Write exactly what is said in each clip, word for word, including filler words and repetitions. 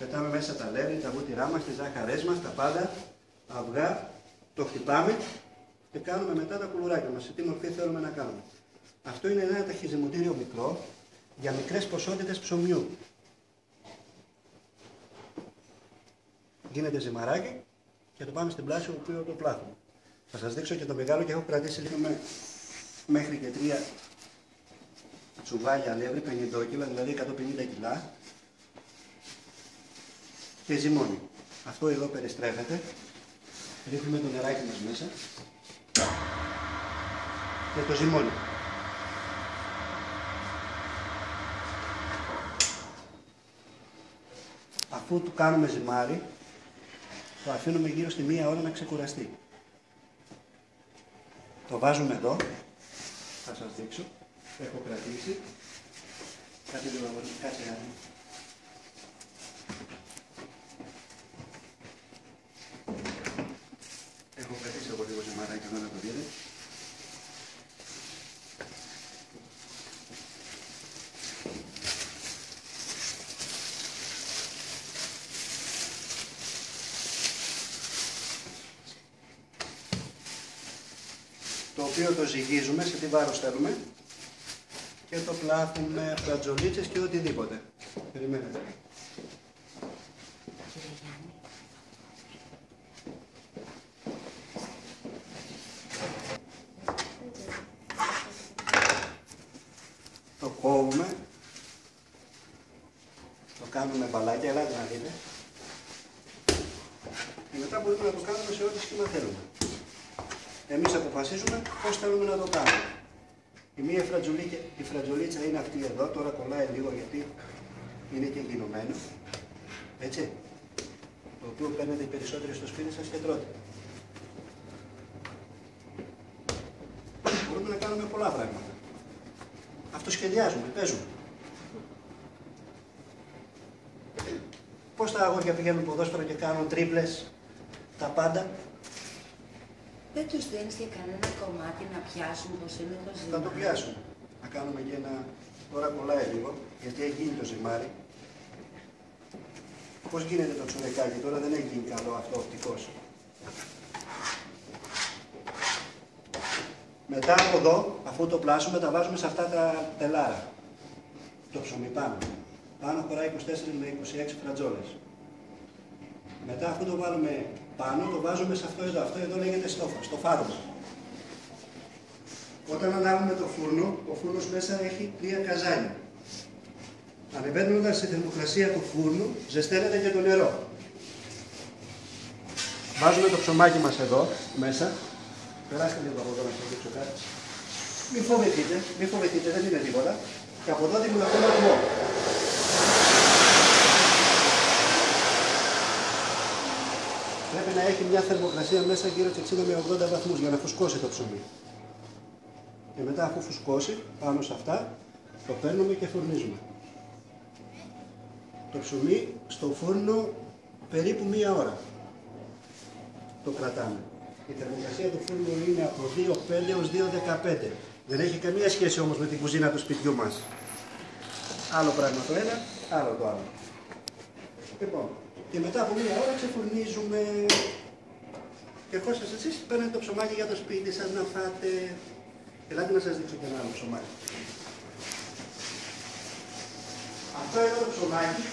Πετάμε μέσα τα λέβη, τα βούτυρά μας, τις ζάχαρές μας, τα πάντα, αυγά, το χτυπάμε και κάνουμε μετά τα κουλουράκια μας, σε τι μορφή θέλουμε να κάνουμε. Αυτό είναι ένα ταχυζυμωτήριο μικρό για μικρές ποσότητες ψωμιού. Γίνεται ζυμαράκι και το πάμε στην πλάση όπου το πλάθουμε. Θα σας δείξω και το μεγάλο και έχω κρατήσει λίγο με, μέχρι και τρία τσουβάλια αλεύρι, πενήντα κιλά, δηλαδή εκατόν πενήντα κιλά και ζυμώνει. Αυτό εδώ περιστρέφεται, ρίχνουμε το νεράκι μας μέσα και το ζυμώνει. Αφού του κάνουμε ζυμάρι, το αφήνουμε γύρω στη μία ώρα να ξεκουραστεί. Το βάζουμε εδώ, θα σας δείξω, έχω κρατήσει. Κάτσε λίγο, κάτσε λίγο. Έχω κρατήσει εγώ λίγο ζυμαράκι εδώ να το δείτε. Το οποίο το ζυγίζουμε σε τι βάρος θέλουμε και το πλάθουμε φρατζολίτσες και οτιδήποτε. Περιμένετε. Το κόβουμε, το κάνουμε μπαλάκια, ελάτε να δείτε. Και μετά μπορούμε να το κάνουμε σε ό,τι σχήμα θέλουμε. Εμείς αποφασίζουμε πώς θέλουμε να το κάνουμε. Η μία η φρατζολίτσα είναι αυτή εδώ, τώρα κολλάει λίγο γιατί είναι και γινωμένο. Έτσι. Το οποίο παίρνετε οι περισσότεροι στο σπίτι σας και τρώτε. Μπορούμε να κάνουμε πολλά πράγματα. Αυτοσχεδιάζουμε, παίζουμε. Πώς τα αγόρια πηγαίνουν ποδόσφαιρο και κάνουν τρίπλες, τα πάντα. Δεν τους δίνεις και κανένα κομμάτι να πιάσουν πως είναι το ζυμάρι. Θα το πιάσουν. Να κάνουμε και ένα... Τώρα κολλάει λίγο, γιατί έχει γίνει το ζυμάρι. Πώς γίνεται το τσουρεκάκι, τώρα δεν έχει γίνει καλό αυτό οπτικός. Μετά από εδώ, αφού το πλάσουμε, τα βάζουμε σε αυτά τα τελάρα. Το ψωμί πάνω. Πάνω χωράει είκοσι τέσσερα με είκοσι έξι φρατζόλες. Μετά αφού το βάλουμε πάνω, το βάζουμε σε αυτό εδώ. Αυτό εδώ λέγεται στόφα, στο φάρμα. Όταν ανάβουμε το φούρνο, ο φούρνος μέσα έχει τρία καζάνια. Ανεβαίνοντας στη θερμοκρασία του φούρνου, ζεσταίνεται και το νερό. Βάζουμε το ψωμάκι μας εδώ, μέσα. Περάστε λίγο από εδώ να σας δείξω κάτι. Μην φοβηθείτε, μην φοβηθείτε, δεν είναι τίποτα. Και από εδώ δίνουμε ακόμα τμό. Πρέπει να έχει μια θερμοκρασία μέσα γύρω στους εξήντα με ογδόντα βαθμούς για να φουσκώσει το ψωμί. Και μετά αφού φουσκώσει, πάνω σε αυτά, το παίρνουμε και φουρνίζουμε. Το ψωμί στο φούρνο περίπου μία ώρα το κρατάμε. Η θερμοκρασία του φούρνου είναι από δύο κόμμα πέντε έως δύο κόμμα δεκαπέντε. Δεν έχει καμία σχέση όμως με την κουζίνα του σπιτιού μας. Άλλο πράγμα το ένα, άλλο το άλλο. Λοιπόν, και μετά από μία ώρα ξεφουρνίζουμε. Και εφόσον εσείς παίρνετε το ψωμάκι για το σπίτι σας να φάτε. Ελάτε να σας δείξω και ένα άλλο ψωμάκι. Αυτό εδώ το ψωμάκι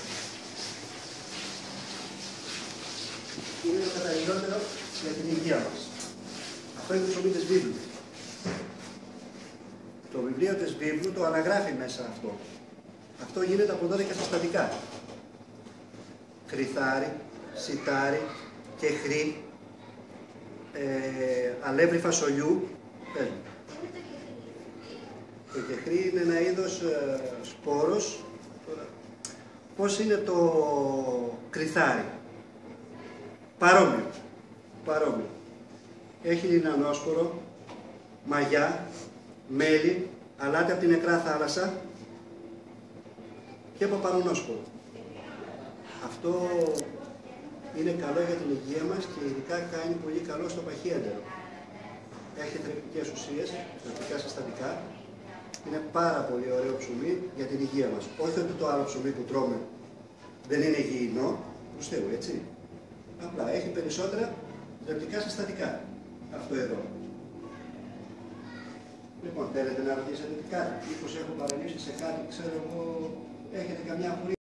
είναι το καταλληλότερο για την υγεία μας. Αυτό είναι το ψωμί της βίβλου. Το βιβλίο της βίβλου το αναγράφει μέσα αυτό. Αυτό γίνεται από δώδεκα συστατικά. Κρυθάρι, σιτάρι, κεχρί, ε, αλεύρι φασολιού. Πες. Το κεχρί είναι ένα είδος ε, σπόρος. Πώς είναι το κρυθάρι. Παρόμοιο. Παρόμοιο. Έχει λινανόσπορο, μαγιά, μέλι, αλάτι από την νεκρά θάλασσα και παπαρονόσπορο. Αυτό είναι καλό για την υγεία μας και ειδικά κάνει πολύ καλό στο παχύεντερο. Έχει θρεπτικές ουσίες, θρεπτικά συστατικά. Είναι πάρα πολύ ωραίο ψωμί για την υγεία μας. Όχι ότι το άλλο ψωμί που τρώμε Δεν είναι υγιεινό, προς Θεού, έτσι. Απλά έχει περισσότερα λεπτικά συστατικά. Αυτό εδώ. Λοιπόν, θέλετε να ρωτήσετε κάτι, μήπως έχω παραλείψει σε κάτι, ξέρω εγώ, έχετε καμιά απορία.